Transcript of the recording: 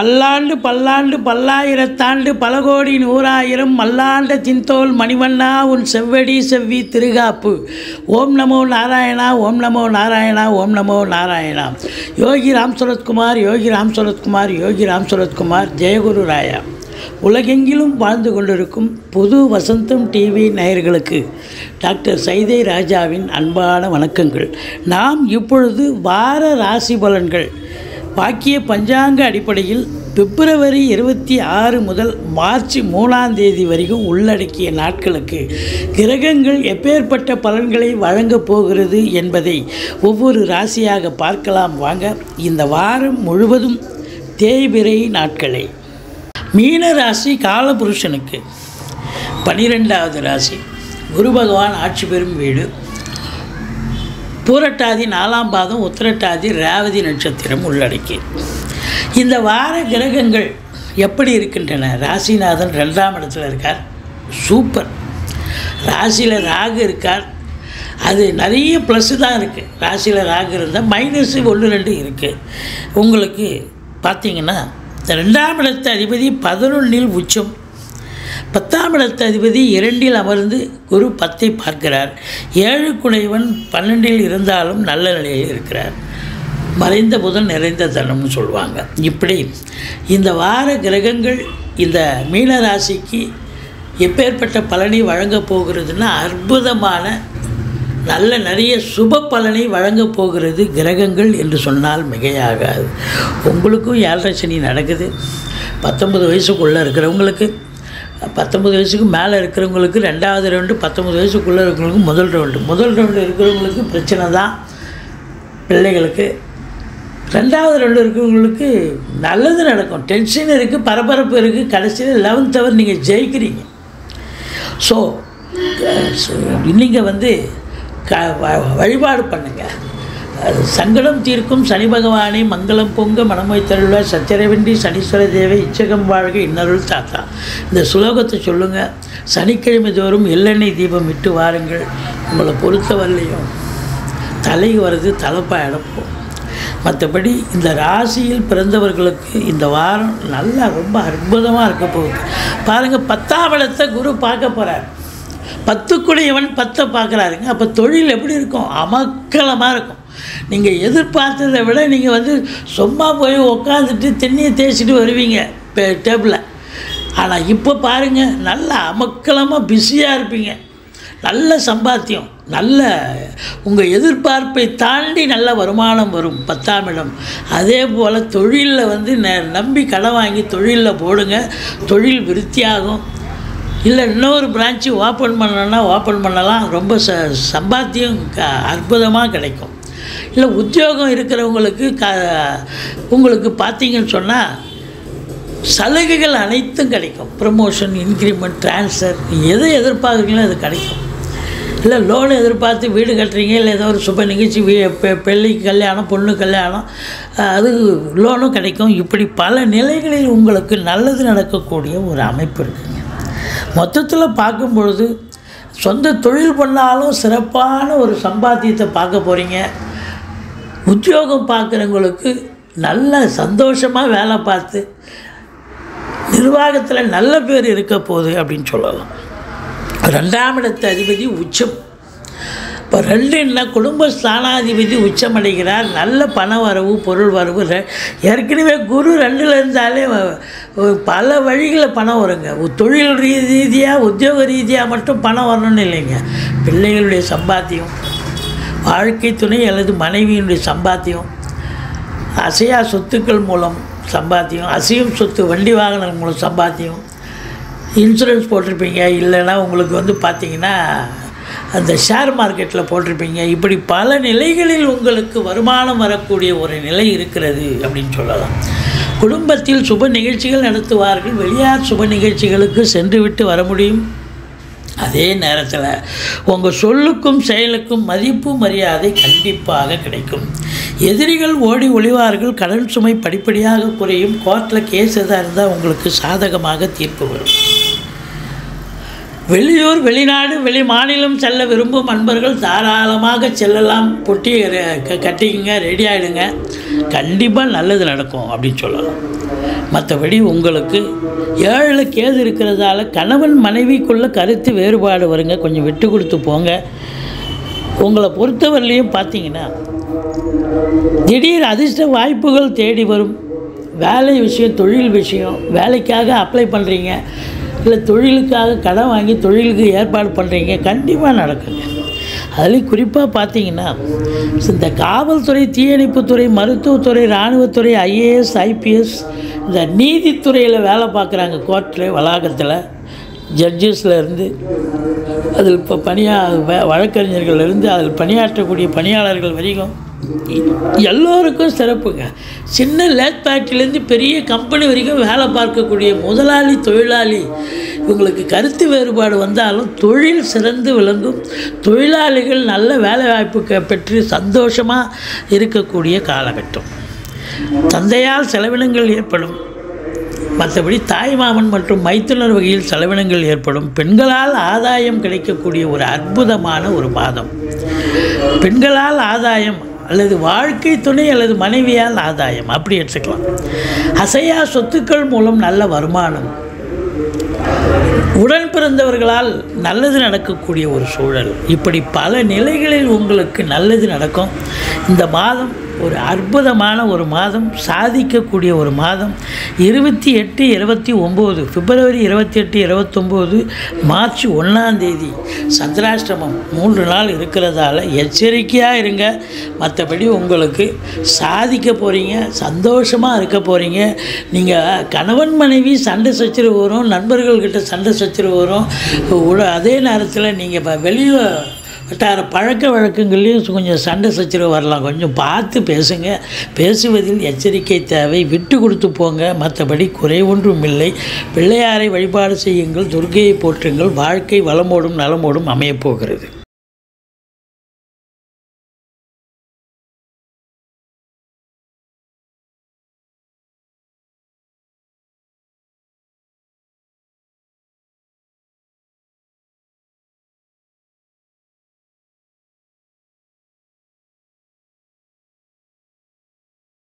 பல்லாண்டு பல்லாண்டு பல்லாயிரத்தாண்டு பல கோடி நூறாயிரம் மல்லாண்ட தின்தோல் மணிவண்ணா உன் செவ்வடி செவ்வி திருகாப்பு. ஓம் நமோ நாராயணா, ஓம் நமோ நாராயணா, ஓம் நமோ நாராயணா. யோகி ராம் சரத்குமார், யோகி ராம் சரத்குமார், யோகி ராம் சரத்குமார். ஜெயகுரு ராயா. உலகெங்கிலும் வாழ்ந்து கொண்டிருக்கும் புது வசந்தம் டிவி நேயர்களுக்கு டாக்டர் சைதை ராஜாவின் அன்பான வணக்கங்கள். நாம் இப்பொழுது வார ராசி பலன்கள் வாக்கிய பஞ்சாங்க அடிப்படையில் பிப்ரவரி 26 முதல் மார்ச் 3ஆம் தேதி வரைக்கும் உள்ளடக்கிய நாட்களுக்கு கிரகங்கள் எப்பேற்பட்ட பலன்களை வழங்கப் போகிறது என்பதை ஒவ்வொரு ராசியாக பார்க்கலாம் வாங்க. இந்த வாரம் முழுவதும் தேய்பிறை நாட்களை. மீன ராசி காலபுருஷனுக்கு 12வது ராசி. குரு பகவான் ஆட்சி பெறும் வீடு. பூரட்டாதி 4ஆம் பாதம், உத்திரட்டாதி, ரேவதி நட்சத்திரம் உள்ளடக்கி இந்த வார கிரகங்கள் எப்படி இருக்கின்றன? ராசிநாதன் 2ஆம் இடத்துல இருக்கார், சூப்பர். ராசியில் ராகு இருக்கார், அது நிறைய ப்ளஸ்ஸு தான் இருக்குது. ராசியில் ராகு இருந்தால் மைனஸு 1-2 இருக்குது. உங்களுக்கு பார்த்திங்கன்னா 2ஆம் இடத்து அதிபதி 11இல் உச்சம், 10ஆம் இடத்து அதிபதி 2இல் அமர்ந்து குரு 10ஐ பார்க்கிறார். 7 குடைவன் 12இல் இருந்தாலும் நல்ல நிலையில் இருக்கிறார். மறைந்த புதன் நிறைந்த தனம்னு சொல்லுவாங்க. இப்படி இந்த வார கிரகங்கள் இந்த மீன ராசிக்கு எப்பேற்பட்ட பலனை வழங்கப் போகிறதுன்னா அற்புதமான நல்ல நிறைய சுப பலனை வழங்கப் போகிறது கிரகங்கள் என்று சொன்னால் மிகையாகாது. உங்களுக்கும் 7.5 சனி நடக்குது. 19 வயசுக்குள்ளே இருக்கிறவங்களுக்கு, 19 வயசுக்கு மேலே இருக்கிறவங்களுக்கு 2வது ரவுண்டு, 19 வயசுக்குள்ளே இருக்கிறவங்களுக்கு முதல் ரவுண்டு இருக்கிறவங்களுக்கு பிரச்சனை தான். பிள்ளைகளுக்கு 2வது ரவுண்டு இருக்கிறவங்களுக்கு நல்லது நடக்கும். டென்ஷன் இருக்குது, பரபரப்பு இருக்குது. கடைசியில் 11th ஹவர் நீங்கள் ஜெயிக்கிறீங்க. ஸோ நீங்கள் வழிபாடு பண்ணுங்கள். சங்கடம் தீர்க்கும் சனி பகவானை மங்களம் பொங்க மனமொய் தருள சச்சரவென்றி சனீஸ்வர தேவை இச்சகம் வாழ்க இன்னருள் தாத்தா. இந்த சுலோகத்தை சொல்லுங்கள். சனிக்கிழமை தோறும் எள்ளெண்ணெய் தீபம் இட்டு வாருங்கள். உங்களை பொறுத்தவரையிலையும் தலை வருது, தலைப்பாயிடம் போகும். மற்றபடி இந்த ராசியில் பிறந்தவர்களுக்கு இந்த வாரம் நல்லா ரொம்ப அற்புதமாக இருக்க போகுது. பாருங்கள், 10ஆம் இடத்தை குரு பார்க்க போகிறார். 10 குடையவன் 10ஐ பார்க்குறாருங்க. அப்போ தொழில் எப்படி இருக்கும்? அமக்கலமாக இருக்கும். நீங்கள் எதிர்பார்த்ததை விட நீங்கள் சும்மா போய் உக்காந்துட்டு தண்ணியை தேய்ச்சிட்டு வருவீங்க டேபிளில். ஆனால் இப்போ பாருங்கள், நல்ல அமக்கலமாக பிஸியாக இருப்பீங்க. நல்ல சம்பாத்தியம், நல்ல உங்கள் எதிர்பார்ப்பை தாண்டி நல்ல வருமானம் வரும். 10ஆம் இடம். அதே போல் தொழிலில் நம்பி கடன் வாங்கி தொழிலில் போடுங்க. தொழில் விருத்தியாகும். இல்லை இன்னொரு பிரான்ச்சு ஓப்பன் பண்ணணுன்னா ஓப்பன் பண்ணலாம். ரொம்ப சம்பாத்தியம் அற்புதமாக கிடைக்கும். இல்லை உத்தியோகம் இருக்கிறவங்களுக்கு உங்களுக்கு பார்த்தீங்கன்னு சொன்னால் சலுகைகள் அனைத்தும் கிடைக்கும். ப்ரமோஷன், இன்க்ரிமெண்ட், ட்ரான்ஸ்ஃபர், எதை எதிர்பார்க்குறீங்களோ அது கிடைக்கும். இல்லை லோன் எதிர்பார்த்து வீடு கட்டுறீங்க, இல்லை ஏதோ ஒரு சுப நிகழ்ச்சி, பிள்ளைக்கு கல்யாணம், பொண்ணு கல்யாணம், அது லோனும் கிடைக்கும். இப்படி பல நிலைகளில் உங்களுக்கு நல்லது நடக்கக்கூடிய ஒரு அமைப்பு இருக்குங்க. மொத்தத்தில் பார்க்கும்பொழுது சொந்த தொழில் பண்ணாலும் சிறப்பான ஒரு சம்பாத்தியத்தை பார்க்க போகிறீங்க. உத்தியோகம் பார்க்குறவங்களுக்கு நல்ல சந்தோஷமாக வேலை பார்த்து நிர்வாகத்தில் நல்ல பேர் இருக்க போகுது அப்படின்னு சொல்லலாம். 2ஆம் இடத்து அதிபதி உச்சம். இப்போ 2ன்னா குடும்ப ஸ்தானாதிபதி உச்சம் அடைகிறார். நல்ல பண வரவு, பொருள் வரவு. ஏற்கனவே குரு 2ல் இருந்தாலே பல வழிகளில் பணம் வருங்க. தொழில் ரீதியாக, உத்தியோக ரீதியாக மட்டும் பணம் வரணும்னு இல்லைங்க. பிள்ளைகளுடைய சம்பாத்தியம், வாழ்க்கை துணை அல்லது மனைவியினுடைய சம்பாத்தியம், அசையா சொத்துக்கள் மூலம் சம்பாத்தியம், அசையும் சொத்து வண்டி வாகனங்கள் மூலம் சம்பாத்தியம், இன்சூரன்ஸ் போட்டிருப்பீங்க, இல்லைன்னா உங்களுக்கு பார்த்திங்கன்னா அந்த ஷேர் மார்க்கெட்டில் போட்டிருப்பீங்க. இப்படி பல நிலைகளில் உங்களுக்கு வருமானம் வரக்கூடிய ஒரு நிலை இருக்கிறது அப்படின்னு சொல்லலாம். குடும்பத்தில் சுப நிகழ்ச்சிகள் நடத்துவார்கள். வெளியார் சுப நிகழ்ச்சிகளுக்கு சென்று விட்டு வர முடியும். அதே நேரத்தில் உங்கள் சொல்லுக்கும் செயலுக்கும் மதிப்பு மரியாதை கண்டிப்பாக கிடைக்கும். எதிரிகள் ஓடி ஒளிவார்கள். கடன் சுமை படிப்படியாக குறையும். கோர்ட்டில் கேஸ் எதாக இருந்தால் உங்களுக்கு சாதகமாக தீர்ப்பு வரும். வெளியூர், வெளிநாடு, வெளி மாநிலம் செல்ல விரும்பும் அன்பர்கள் தாராளமாக செல்லலாம். பொட்டியை கட்டிக்கங்க, ரெடி ஆகிடுங்க, கண்டிப்பாக நல்லது நடக்கும் அப்படின்னு சொல்லலாம். மற்றபடி உங்களுக்கு 7 கேது இருக்கிறதால கணவன் மனைவிக்குள்ள கருத்து வேறுபாடு வருங்க, கொஞ்சம் விட்டு கொடுத்து போங்க. உங்களை பொறுத்தவரையிலையும் பார்த்தீங்கன்னா திடீர் அதிர்ஷ்ட வாய்ப்புகள் தேடி வரும். வேலை விஷயம், தொழில் விஷயம், வேலைக்காக அப்ளை பண்ணுறீங்க, இல்லை தொழிலுக்காக கடன் வாங்கி தொழிலுக்கு ஏற்பாடு பண்ணுறீங்க, கண்டிப்பாக நடக்குங்க. அதுலேயும் குறிப்பாக பார்த்தீங்கன்னா இந்த காவல்துறை, தீயணைப்புத்துறை, மருத்துவத்துறை, இராணுவத்துறை, IAS, IPS, இந்த நீதித்துறையில் வேலை பார்க்குறாங்க, கோர்ட்டில், வளாகத்தில், ஜட்ஜஸ்லேருந்து, அதில் இப்போ வழக்கறிஞர்கள்லேருந்து அதில் பணியாற்றக்கூடிய பணியாளர்கள் வரைக்கும் எல்லோருக்கும் சிறப்புங்க. சின்ன லேத் ஃபேக்ட்ரிலேருந்து பெரிய கம்பெனி வரைக்கும் வேலை பார்க்கக்கூடிய முதலாளி, தொழிலாளி, இவங்களுக்கு கருத்து வேறுபாடு வந்தாலும் தொழில் சிறந்து விளங்கும். தொழிலாளிகள் நல்ல வேலை வாய்ப்பு பெற்று சந்தோஷமாக இருக்கக்கூடிய காலகட்டம். தந்தையால் செலவினங்கள் ஏற்படும். மற்றபடி தாய்மாமன் மற்றும் மைத்துனர் வகையில் செலவினங்கள் ஏற்படும். பெண்களால் ஆதாயம் கிடைக்கக்கூடிய ஒரு அற்புதமான ஒரு மாதம். பெண்களால் ஆதாயம் அல்லது வாழ்க்கை துணை அல்லது மனைவியால் ஆதாயம், அப்படி எடுத்துக்கலாம். அசையா சொத்துக்கள் மூலம் நல்ல வருமானம். உடன் பிறந்தவர்களால் நல்லது நடக்கக்கூடிய ஒரு சூழல். இப்படி பல நிலைகளில் உங்களுக்கு நல்லது நடக்கும். இந்த மாதம் ஒரு அற்புதமான ஒரு மாதம், சாதிக்கக்கூடிய ஒரு மாதம். 28, 29, பிப்ரவரி 28, 29, மார்ச் 1 சந்திராஷ்டமம் 3 நாள் இருக்கிறதால எச்சரிக்கையாக இருங்க. மற்றபடி உங்களுக்கு சாதிக்க போகிறீங்க, சந்தோஷமாக இருக்க போகிறீங்க. நீங்கள் கணவன் மனைவி சண்டை சச்சரவு வரும், நண்பர்கள்கிட்ட சண்டை சச்சரவு வரும். அதே நேரத்தில் நீங்கள் வெளியில் வட்டார பழக்க வழக்கங்கள்லேயும் கொஞ்சம் சண்டை சச்சரவு வரலாம். கொஞ்சம் பார்த்து பேசுங்க. பேசுவதில் எச்சரிக்கை தேவை. விட்டு கொடுத்து போங்க. மற்றபடி குறை ஒன்றும் இல்லை. பிள்ளையாரை வழிபாடு செய்யுங்கள், துர்க்கையை போற்றுங்கள். வாழ்க்கை வளமோடும் நலமோடும் அமையப்போகிறது.